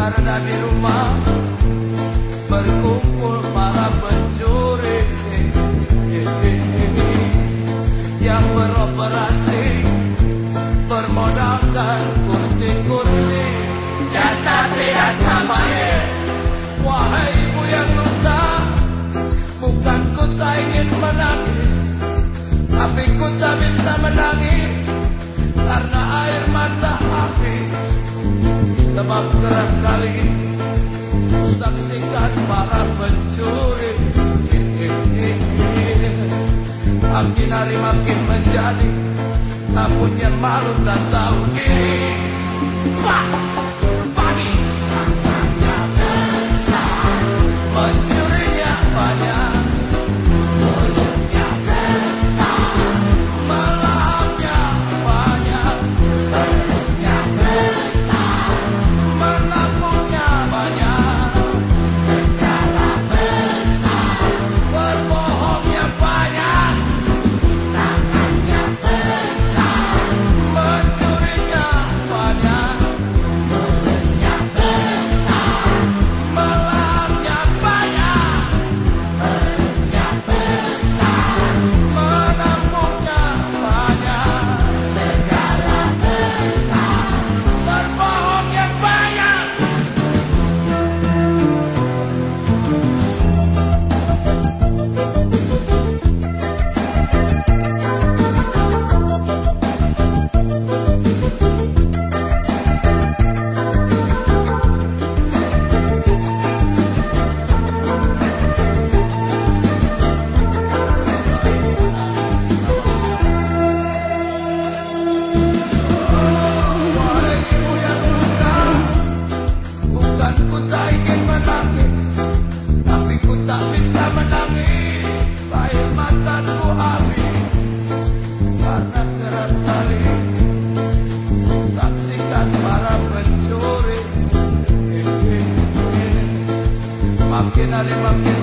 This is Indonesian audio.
karena di rumah berkumpul para pencuri yang beroperasi bermodalkan kursi-kursi, prestasi dan kampanye. Wahai ibu yang luka, bukan ku tak ingin menangis, tapi ku tak bisa menangis karena air mata habis. Sebab kerap kali ku saksikan para pencuri makin hari makin menjadi tak punya malu tak tahu diri. Pagi angkanya besar, mencurinya banyak, mulutnya besar, melahapnya banyak, perutnya besar, menabungnya banyak, segala besar, berbohongnya banyak, tangannya besar, mencurinya banyak, mulutnya besar, melahapnya banyak, perutnya besar, menabungnya banyak, segala besar, berbohongnya banyak. Wahai ibu yang luka, bukan ku tak ingin menangis, tapi ku tak bisa menangis, air mataku habis karena kerap kali saksikan para pencuri makin hari makin